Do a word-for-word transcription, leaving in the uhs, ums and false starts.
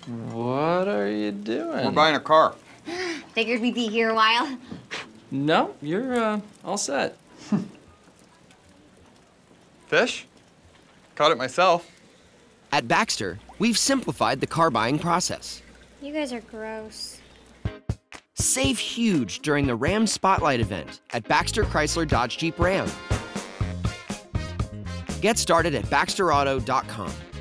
What are you doing? We're buying a car. Figured we'd be here a while. No, you're uh, all set. Fish? Caught it myself. At Baxter, we've simplified the car buying process. You guys are gross. Save huge during the Ram Spotlight event at Baxter Chrysler Dodge Jeep Ram. Get started at baxter auto dot com.